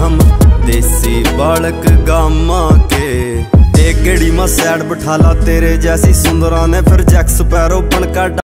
हम देसी बालक गामा के। एक गेड़ी में सैड बिठाला तेरे जैसी सुंदरा ने, फिर जैक स्पैरो बनकर